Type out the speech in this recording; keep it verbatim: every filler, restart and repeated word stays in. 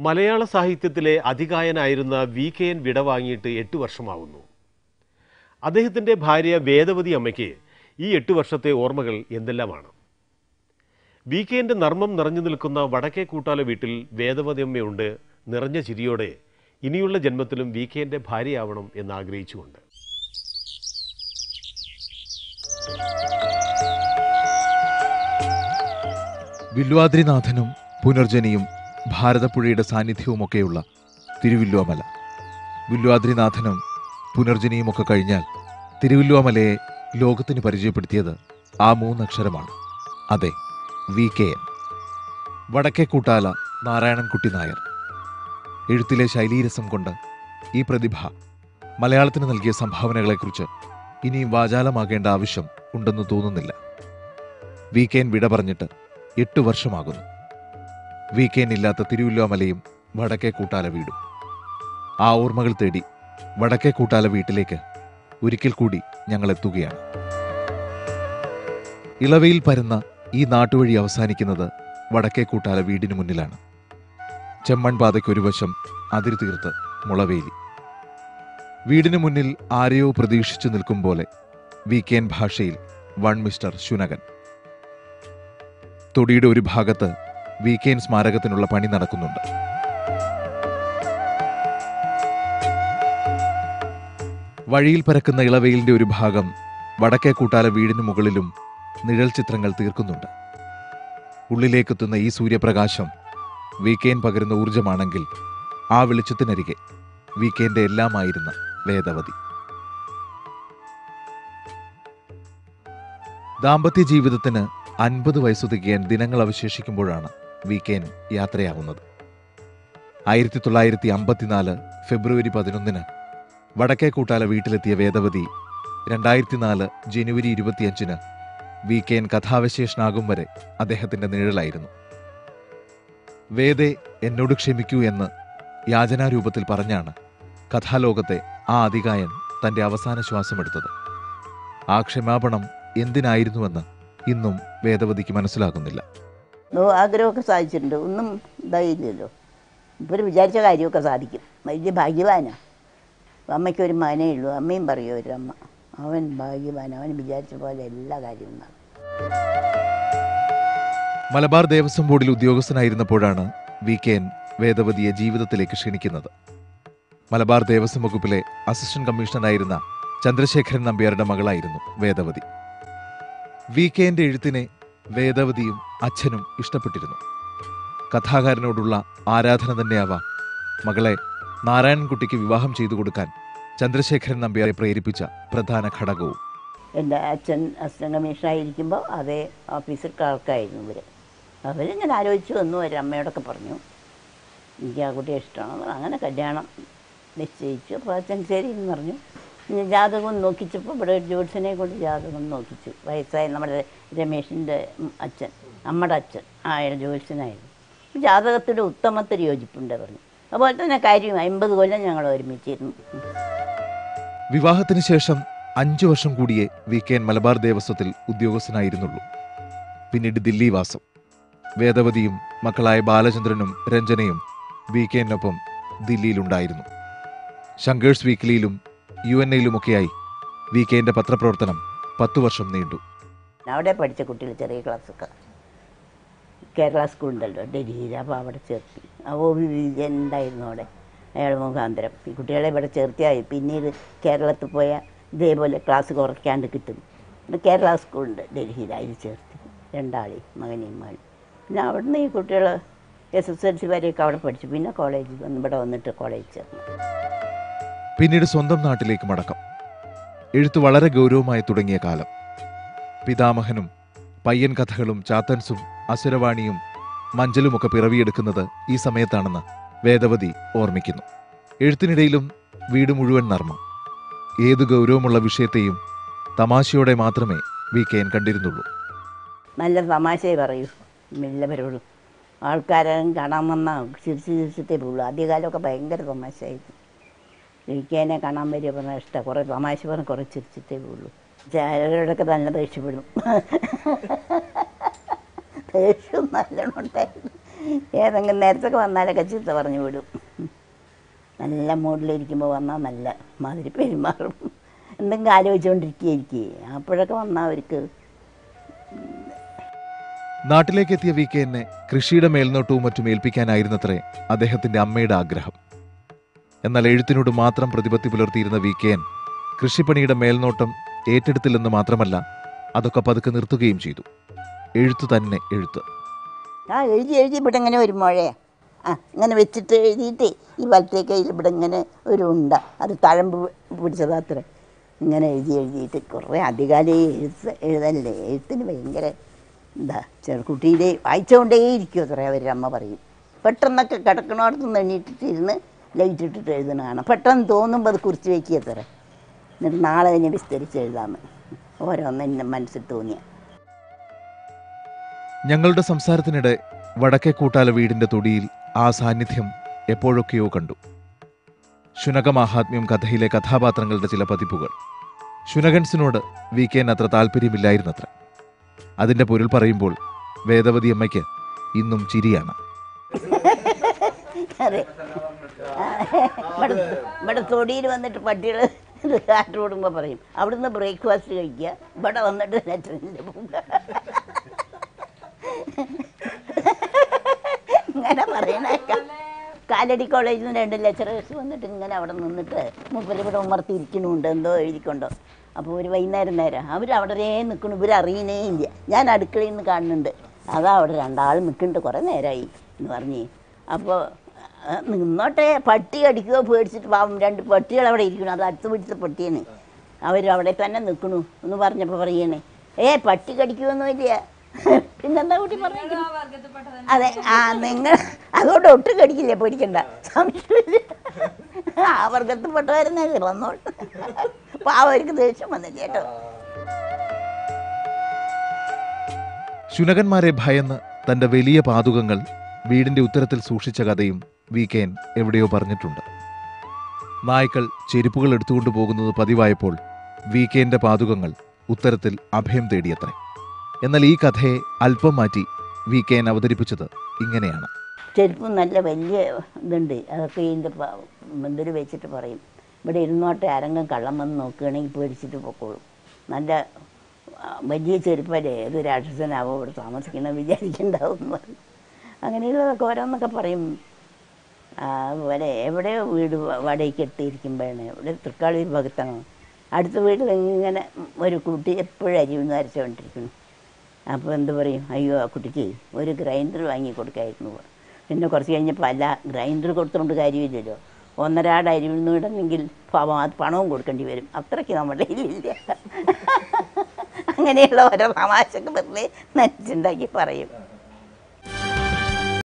മലയാള സാഹിത്യത്തിലെ അതികായനായിരുന്ന വി കെ എൻ വിടവാങ്ങിയിട്ട് എട്ട് വർഷമാകുന്നു. അദ്ദേഹത്തിൻ്റെ ഭാര്യ വേദവതി അമ്മയ്ക്ക് ഈ എട്ട് വർഷത്തെ ഓർമ്മകൾ എന്തെല്ലാമാണ്? വി കെ എൻ്റെ നർമ്മം നിറഞ്ഞു നിൽക്കുന്ന വടക്കേ കൂട്ടാല വീട്ടിൽ വേദവതി അമ്മയുണ്ട് നിറഞ്ഞ ചിരിയോടെ ഇനിയുള്ള ജന്മത്തിലും വി കെ എൻ്റെ ഭാര്യയാവണം എന്നാഗ്രഹിച്ചുകൊണ്ട്. വില്വാദ്രിനാഥനും പുനർജനിയും ഭാരതപ്പുഴയുടെ സാന്നിധ്യവുമൊക്കെയുള്ള തിരുവില്ലുവമല. വില്വാദ്രിനാഥനും പുനർജനിയുമൊക്കെ കഴിഞ്ഞാൽ തിരുവില്ലുവമലയെ ലോകത്തിന് പരിചയപ്പെടുത്തിയത് ആ മൂന്നക്ഷരമാണ്. അതെ, വി കെ എൻ. വടക്കേ കൂട്ടാല നാരായണൻകുട്ടി നായർ. എഴുത്തിലെ ശൈലീരസം കൊണ്ട് ഈ പ്രതിഭ മലയാളത്തിന് നൽകിയ സംഭാവനകളെക്കുറിച്ച് ഇനിയും വാചാലമാകേണ്ട ആവശ്യം ഉണ്ടെന്ന് തോന്നുന്നില്ല. വി കെ എൻ വിട പറഞ്ഞിട്ട് എട്ട് വർഷമാകുന്നു. വി കെ എൻ ഇല്ലാത്ത തിരുവില്ലുവമലയും വടക്കേ കൂട്ടാല വീടും. ആ ഓർമ്മകൾ തേടി വടക്കേ കൂട്ടാല വീട്ടിലേക്ക് ഒരിക്കൽ കൂടി ഞങ്ങൾ എത്തുകയാണ്. ഇളവയിൽ പരന്ന ഈ നാട്ടുവഴി അവസാനിക്കുന്നത് വടക്കേ കൂട്ടാല വീടിന് മുന്നിലാണ്. ചെമ്മൺപാതയ്ക്ക് ഒരു വശം അതിര് തീർത്ത് മുളവേലി. വീടിന് മുന്നിൽ ആരെയോ പ്രതീക്ഷിച്ചു നിൽക്കും പോലെ വി കെ എൻ ഭാഷയിൽ വൺ മിസ്റ്റർ ശുനകൻ. തൊടിയുടെ ഒരു ഭാഗത്ത് വി കെ എൻ സ്മാരകത്തിനുള്ള പണി നടക്കുന്നുണ്ട്. വഴിയിൽ പരക്കുന്ന ഇളവെയിലിന്റെ ഒരു ഭാഗം വടക്കേ കൂട്ടാല വീടിന് മുകളിലും നിഴൽ ചിത്രങ്ങൾ തീർക്കുന്നുണ്ട്. ഉള്ളിലേക്കെത്തുന്ന ഈ സൂര്യപ്രകാശം വി കെ എൻ പകരുന്ന ഊർജമാണെങ്കിൽ ആ വെളിച്ചത്തിനരികെ വി കെ എൻ്റെ എല്ലാമായിരുന്ന വേദവതി. ദാമ്പത്യ ജീവിതത്തിന് അൻപത് വയസ്സു തികയാൻ ദിനങ്ങൾ അവശേഷിക്കുമ്പോഴാണ് വി കെ എൻ യാത്രയാവുന്നത്. ആയിരത്തി തൊള്ളായിരത്തി അമ്പത്തിനാല് ഫെബ്രുവരി പതിനൊന്നിന് വടക്കേ കൂട്ടാല വീട്ടിലെത്തിയ വേദവതി രണ്ടായിരത്തി നാല് ജനുവരി ഇരുപത്തിയഞ്ചിന് വി കെ എൻ കഥാവിശേഷനാകും വരെ അദ്ദേഹത്തിന്റെ നിഴലായിരുന്നു. വേദേ, എന്നോട് ക്ഷമിക്കൂ എന്ന് യാചനാരൂപത്തിൽ പറഞ്ഞാണ് കഥാലോകത്തെ ആ അതികായൻ തന്റെ അവസാന ശ്വാസമെടുത്തത്. ആ ക്ഷമാപണം എന്തിനായിരുന്നുവെന്ന് ഇന്നും വേദവതിക്ക് മനസ്സിലാകുന്നില്ല. ആഗ്രഹമൊക്കെ സാധിച്ചിട്ടുണ്ട്, ഒന്നും ഇതായില്ലല്ലോ. ഇപ്പോൾ വിചാരിച്ച കാര്യമൊക്കെ സാധിക്കും. വലിയ ഭാഗ്യവാനാണ്. അമ്മയ്ക്കൊരു മകനേ ഉള്ളൂ. അമ്മയും പറയും ഒരു അമ്മ, അവൻ ഭാഗ്യവാൻ, അവൻ വിചാരിച്ച പോലെ എല്ലാ കാര്യവും നടക്കും. മലബാർ ദേവസ്വം ബോർഡിൽ ഉദ്യോഗസ്ഥനായിരുന്നപ്പോഴാണ് വി കെ എൻ വേദവതിയെ ജീവിതത്തിലേക്ക് ക്ഷണിക്കുന്നത്. മലബാർ ദേവസ്വം വകുപ്പിലെ അസിസ്റ്റന്റ് കമ്മീഷണറായിരുന്ന ചന്ദ്രശേഖരൻ നമ്പ്യാരുടെ മകളായിരുന്നു വേദവതി. വി കെ എൻ്റെ എഴുത്തിനെ വേദവതിയും അച്ഛനും ഇഷ്ടപ്പെട്ടിരുന്നു. കഥാകാരനോടുള്ള ആരാധന തന്നെയാവാം മകളെ നാരായണൻകുട്ടിക്ക് വിവാഹം ചെയ്തു കൊടുക്കാൻ ചന്ദ്രശേഖരൻ നമ്പ്യാരെ പ്രേരിപ്പിച്ച പ്രധാന ഘടകവും. എൻ്റെ അച്ഛൻ അസിസ്റ്റന്റ് കമ്മീഷണറായിരിക്കുമ്പോൾ അതേ ഓഫീസിൽ ക്ലർക്കായിരുന്നു ഇവർ. അവരിങ്ങനെ ആലോചിച്ചു വന്നു, ഒരു അമ്മയോടൊക്കെ പറഞ്ഞു എനിക്ക് ആ കുട്ടിയെ ഇഷ്ടമാണ്. അങ്ങനെ കല്യാണം നിശ്ചയിച്ചു. അപ്പോൾ അച്ഛൻ ശരി എന്ന് പറഞ്ഞു. ജാതകം നോക്കിച്ചപ്പോൾ ഇവിടെ ഒരു ജ്യോത്സ്യനെ കൊണ്ട് ജാതകം നോക്കിച്ചു. വയസ്സായ നമ്മുടെ രമേശിൻ്റെ അച്ഛൻ, നമ്മുടെ അച്ഛൻ ആയ ജ്യോത്സ്യനായിരുന്നു. ജാതകത്തിൻ്റെ ഉത്തമത്തിൽ യോജിപ്പുണ്ട് പറഞ്ഞു. അതുപോലെ തന്നെ കാര്യം അമ്പത് കൊല്ലം ഞങ്ങൾ ഒരുമിച്ചിരുന്നു. വിവാഹത്തിന് ശേഷം അഞ്ചു വർഷം കൂടിയേ വി കെ എൻ മലബാർ ദേവസ്വത്തിൽ ഉദ്യോഗസ്ഥനായിരുന്നുള്ളൂ. പിന്നീട് ദില്ലി വാസം. വേദവതിയും മക്കളായ ബാലചന്ദ്രനും രഞ്ജനയും വി കെ എന്നൊപ്പം ദില്ലിയിലുണ്ടായിരുന്നു. ശങ്കേഴ്സ് വീക്ക്ലിയിലും യു എൻ എയിലുമൊക്കെയായി വി കെ എൻ്റെ പത്രപ്രവർത്തനം പത്തു വർഷം നീണ്ടു. അവിടെ പഠിച്ച കുട്ടികൾ ചെറിയ ക്ലാസ്സൊക്കെ കേരള സ്കൂളുണ്ടല്ലോ ഡൽഹിയിൽ, അപ്പോൾ അവിടെ ചേർത്തി. ഓ വി വിജയൻ ഉണ്ടായിരുന്നു അവിടെ, അയാൾ മുഖാന്തരം ഈ കുട്ടികളെ ഇവിടെ ചേർത്തിയായി. പിന്നീട് കേരളത്തിൽ പോയാൽ ഇതേപോലെ ക്ലാസ് കുറയ്ക്കാണ്ട് കിട്ടും. കേരള സ്കൂളുണ്ട് ഡൽഹിയിൽ, അതിൽ ചേർത്തി രണ്ടാളെയും, മകനെയും മകളും. പിന്നെ അവിടുന്ന് ഈ കുട്ടികൾ എസ് എസ് എൽ സി വരെയൊക്കെ അവിടെ പഠിച്ചു. പിന്നെ കോളേജിൽ വന്ന് ഇവിടെ വന്നിട്ട് കോളേജിൽ ചേർന്നു. പിന്നീട് സ്വന്തം നാട്ടിലേക്ക് മടക്കം. എഴുത്ത് വളരെ ഗൗരവമായി തുടങ്ങിയ കാലം. പിതാമഹനും പയ്യൻ കഥകളും ചാത്തൻസും അസുരവാണിയും മഞ്ചലുമൊക്കെ പിറവിയെടുക്കുന്നത് ഈ സമയത്താണെന്ന് വേദവതി ഓർമ്മിക്കുന്നു. എഴുത്തിനിടയിലും വീട് മുഴുവൻ നർമ്മം. ഏതു ഗൗരവമുള്ള വിഷയത്തെയും തമാശയോടെ മാത്രമേ വി കെ എൻ കണ്ടിരുന്നുള്ളൂ. നല്ല തമാശയെ പറയൂ എല്ലാവരോടും. ആൾക്കാരെ കാണാൻ വന്നാൽ ചിരിച്ച് ചിരിച്ചിട്ടേ പോകുള്ളൂ. ആദ്യകാലമൊക്കെ ഭയങ്കര തമാശയായിരുന്നു. വി കെ എന്നെ കാണാൻ വരിക പറഞ്ഞാൽ ഇഷ്ടമാണ്. കുറേ തമാശ പറഞ്ഞ് കുറേ ചിരിച്ചിട്ടേ പോകുള്ളൂ. ചിലരോടൊക്കെ നല്ല ദേഷ്യപ്പെടും. ദേഷ്യം നല്ലോണം ഉണ്ടായിരുന്നു. ഏതെങ്കിലും നേരത്തൊക്കെ വന്നാലൊക്കെ ചീത്ത പറഞ്ഞു വിടും. നല്ല മൂഡിലിരിക്കുമ്പോൾ വന്നാൽ നല്ല മാതിരി പെരുമാറും. എന്തെങ്കിലും ആലോചിച്ചുകൊണ്ടിരിക്കുകയായിരിക്കേ, അപ്പോഴൊക്കെ വന്നാൽ അവർക്ക്. നാട്ടിലേക്ക് എത്തിയ വി കെ എന്നെ കൃഷിയുടെ മേൽനോട്ടവും മറ്റും ഏൽപ്പിക്കാനായിരുന്നത്രേ അദ്ദേഹത്തിന്റെ അമ്മയുടെ ആഗ്രഹം. എന്നാൽ എഴുത്തിനോട് മാത്രം പ്രതിപത്തി പുലർത്തിയിരുന്ന വി കെ എൻ കൃഷിപ്പണിയുടെ മേൽനോട്ടം ഏറ്റെടുത്തില്ലെന്ന് മാത്രമല്ല, അതൊക്കെ പതുക്കെ നിർത്തുകയും ചെയ്തു. എഴുത്തു തന്നെ എഴുത്ത്. ആ എഴുതി എഴുതി ഇവിടെ ഇങ്ങനെ ഒരു മുഴയാ, ആ ഇങ്ങനെ വെച്ചിട്ട് എഴുതിയിട്ട് ഈ വലത്തെ കയ്യിൽ ഇവിടെ ഇങ്ങനെ ഒരു ഉണ്ട, അത് തഴമ്പ് പിടിച്ചതാത്ര. ഇങ്ങനെ എഴുതി എഴുതിയിട്ട് കുറേ അധികാലേ എഴുത്ത് എഴുതല്ലേ, എഴുത്തിന് ഭയങ്കര എന്താ, ചെറുകുട്ടിയിലെ വായിച്ചുകൊണ്ടേ ഇരിക്കും അത്ര അവരുടെ അമ്മ പറയും. പെട്ടെന്നൊക്കെ കിടക്കണോടത്ത് നിന്ന് എണ്ണീറ്റിട്ടിരുന്ന് ലൈറ്റ് ഇട്ടിട്ട് എഴുതണതാണ്. പെട്ടെന്ന് തോന്നുമ്പോൾ അത് കുറിച്ച് വയ്ക്കുക അത്ര, എന്നിട്ട് നാളെ തന്നെ വിസ്തരിച്ച് എഴുതാമെന്ന് ഓരോന്ന് എന്നെ മനസ്സിൽ തോന്നിയ. ഞങ്ങളുടെ സംസാരത്തിനിടെ വടക്കേ കൂട്ടാല വീടിന്റെ തൊടിയിൽ ആ സാന്നിധ്യം എപ്പോഴൊക്കെയോ കണ്ടു. ശുനകമാഹാത്മ്യം കഥയിലെ കഥാപാത്രങ്ങളുടെ ചില പതിപ്പുകൾ. ശുനകൻസിനോട് വി കെ എൻ അത്ര താല്പര്യമില്ലായിരുന്നത്ര. അതിന്റെ പൊരുൾ പറയുമ്പോൾ വേദവതി അമ്മയ്ക്ക് ഇന്നും ചിരിയാണ്. അതെ, ഇവിടെ ഇവിടെ തൊടിയിൽ വന്നിട്ട് പട്ടികൾ കാറ്റോടുമ്പോൾ പറയും അവിടുന്ന് ബ്രേക്ക്ഫാസ്റ്റ് കഴിക്കുക, ഇവിടെ വന്നിട്ട് ലെറ്ററിൻ്റെ പോവുക. ഇങ്ങനെ പറയണേക്കാം. കാലടി കോളേജിൽ നിന്ന് രണ്ട് ലെക്ചറേഴ്സ് വന്നിട്ട് ഇങ്ങനെ അവിടെ നിന്നിട്ട് മുപ്പത് ഇവിടെ ഉമർത്തിരിക്കണുണ്ട്, എന്തോ എഴുതിക്കൊണ്ടോ. അപ്പോൾ ഒരു വൈകുന്നേരം നേരം അവർ അവിടെ നിൽക്കണു, ഇവരറിയണേ ഇല്ല. ഞാൻ അടുക്കളയിൽ നിന്ന് കാണുന്നുണ്ട്, അതാ അവിടെ രണ്ടാൾ നിൽക്കുന്നുണ്ട്, കുറേ നേരമായി എന്ന് പറഞ്ഞ്. അപ്പോൾ നിന്നോട്ടെ, പട്ടി കടിക്കുകയോ പേടിച്ചിട്ട് പാവം രണ്ട് പട്ടികൾ അവിടെ ഇരിക്കണം, അത് അടുത്ത് പിടിച്ച പട്ടിയാണ്, അവരവിടെ തന്നെ നിൽക്കണു എന്ന് പറഞ്ഞപ്പോൾ പറയണേ, ഏ പട്ടി കടിക്കുകയൊന്നുമില്ല. പിന്നെന്താ കുട്ടി പറഞ്ഞു? അതെ, ആ നിങ്ങൾ അതുകൊണ്ട് ഒട്ടും കടിക്കില്ല, പേടിക്കണ്ട, സംശയമില്ല, ആ വർഗത്തിൽപ്പെട്ടവരെന്നെ വന്നോട്ട്. അപ്പോൾ അവർക്ക് ദേഷ്യം വന്നില്ല കേട്ടോ. ശുനകന്മാരെ ഭയന്ന് തന്റെ വലിയ പാതുകങ്ങൾ വീടിന്റെ ഉത്തരത്തിൽ സൂക്ഷിച്ച കഥയും വി കെ എൻ എവിടെയോ പറഞ്ഞിട്ടുണ്ട്. നായ്ക്കൾ ചെരുപ്പുകൾ എടുത്തുകൊണ്ടു പോകുന്നത് പതിവായപ്പോൾ വി കെ എന്റെ പാതുകങ്ങൾ ഉത്തരത്തിൽ അഭയം തേടിയത്രേ. എന്നാൽ ഈ കഥയെ അല്പം മാറ്റി വി കെ എൻ അവതരിപ്പിച്ചത് ഇങ്ങനെയാണ്. ചെരുപ്പ് നല്ല വലിയ ഇതുണ്ട്, അതൊക്കെ ഇതിൻ്റെ ഇതിൽ വെച്ചിട്ട് പറയും, ഇവിടെ ഇരുന്നോട്ടെ, ആരെങ്കിലും കള്ളം വന്ന് നോക്കുകയാണെങ്കിൽ പേടിച്ചിട്ട് പൊക്കോളും. നല്ല വലിയ ചെരുപ്പല്ലേ, ഏത് രാക്ഷസനാവോ ഇവിടെ താമസിക്കണം വിചാരിക്കണ്ടാവും എന്ന് പറയും. അങ്ങനെയുള്ളതൊക്കെ ഓരോന്നൊക്കെ പറയും. അതുപോലെ എവിടെയോ വീട് വാടകയ്ക്ക് ഇട്ടിരിക്കുമ്പോഴാണ്, ഇവിടെ തൃക്കാളൂർ ഭാഗത്താണ്, അടുത്ത വീട്ടിൽ ഇങ്ങനെ ഒരു കുട്ടി എപ്പോഴും അരിവെന്ന് അരച്ചുകൊണ്ടിരിക്കുന്നു. അപ്പോൾ എന്ത് പറയും, അയ്യോ ആ കുട്ടിക്ക് ഒരു ഗ്രൈൻഡർ വാങ്ങി കൊടുക്കായിരുന്നു. പിന്നെ കുറച്ച് കഴിഞ്ഞപ്പോൾ അല്ല, ഗ്രൈൻഡർ കൊടുത്തുകൊണ്ട് കാര്യമില്ലല്ലോ, ഒന്നരാട് അരിവെന്ന് ഇടണമെങ്കിൽ പാവം അത് പണവും കൊടുക്കേണ്ടി വരും, അത്രയ്ക്ക് നമ്മുടെ കയ്യിലില്ല. അങ്ങനെയുള്ള ഓരോ തമാശക്ക് വെറുതെ നനച്ചുണ്ടാക്കി പറയും.